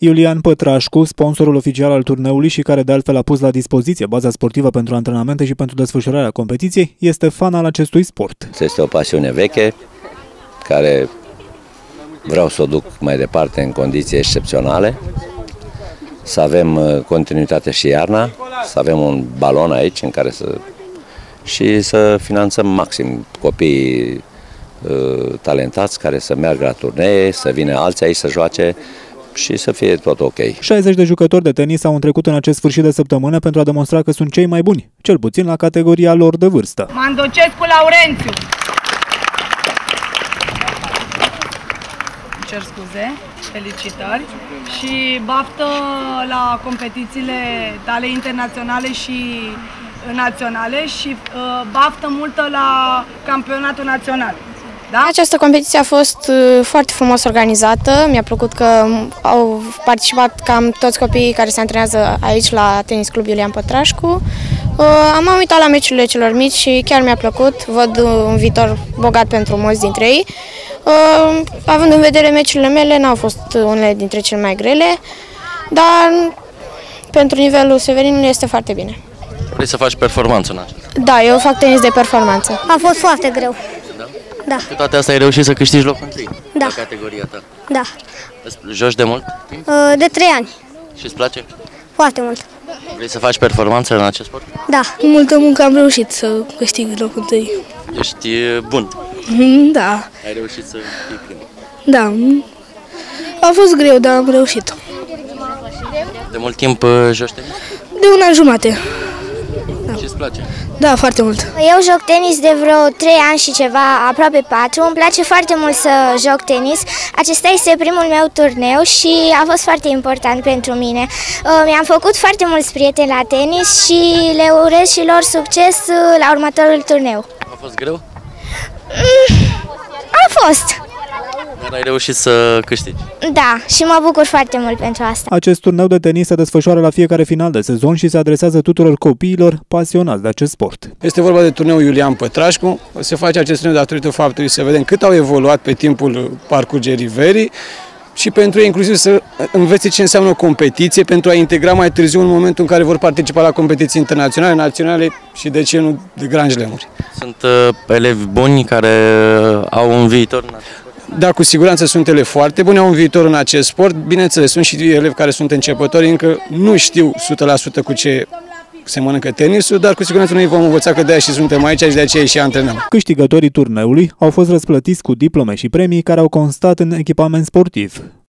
Iulian Pătrașcu, sponsorul oficial al turneului și care de altfel a pus la dispoziție baza sportivă pentru antrenamente și pentru desfășurarea competiției, este fan al acestui sport. Este o pasiune veche care vreau să o duc mai departe în condiții excepționale, să avem continuitate și iarna, să avem un balon aici în care să finanțăm maxim copiii talentați care să meargă la turnee, să vină alții aici să joace și să fie tot ok. 60 de jucători de tenis au întrecut în acest sfârșit de săptămână pentru a demonstra că sunt cei mai buni, cel puțin la categoria lor de vârstă. Mandocescu Laurențiu. Cer scuze, felicitări și baftă la competițiile tale internaționale și naționale și baftă multă la campionatul național. Da? Această competiție a fost foarte frumos organizată, mi-a plăcut că au participat cam toți copiii care se antrenează aici la Tenis Club Iulian Pătrașcu. Am uitat la meciurile celor mici și chiar mi-a plăcut, văd un viitor bogat pentru mulți dintre ei. Având în vedere meciurile mele, n-au fost unele dintre cele mai grele, dar pentru nivelul Severinului este foarte bine. Vrei să faci performanță în acesta? Da, eu fac tenis de performanță. A fost foarte greu. Da. Cu toate astea ai reușit să câștigi locul întâi la categoria ta. Da. Joci de mult timp? De 3 ani. Și îți place? Foarte mult. Vrei să faci performanță în acest sport? Da. Cu multă muncă am reușit să câștig locul întâi. Ești bun? Da. Ai reușit să fii primul? Da. A fost greu, dar am reușit. De mult timp joci tenis? De un an jumate. Și îți place? Da, foarte mult. Eu joc tenis de vreo 3 ani și ceva, aproape 4. Îmi place foarte mult să joc tenis. Acesta este primul meu turneu și a fost foarte important pentru mine. Mi-am făcut foarte mulți prieteni la tenis și le urez și lor succes la următorul turneu. A fost greu? A fost. Dar ai reușit să câștigi. Da, și mă bucur foarte mult pentru asta. Acest turneu de tenis se desfășoară la fiecare final de sezon și se adresează tuturor copiilor pasionați de acest sport. Este vorba de turneul Iulian Pătrașcu. Se face acest turneu datorită faptului să vedem cât au evoluat pe timpul parcurgerii verii și pentru ei inclusiv să învețe ce înseamnă o competiție, pentru a integra mai târziu în momentul în care vor participa la competiții internaționale, naționale și de ce nu de grand slam-uri. Sunt elevi buni care au un viitor în acest sport? Da, cu siguranță sunt elevi foarte buni, au un viitor în acest sport. Bineînțeles, sunt și elevi care sunt începători, încă nu știu 100% cu ce se mănâncă tenisul, dar cu siguranță noi vom învăța că de-aia și suntem aici și de aceea și antrenăm. Câștigătorii turneului au fost răsplătiți cu diplome și premii care au constat în echipament sportiv.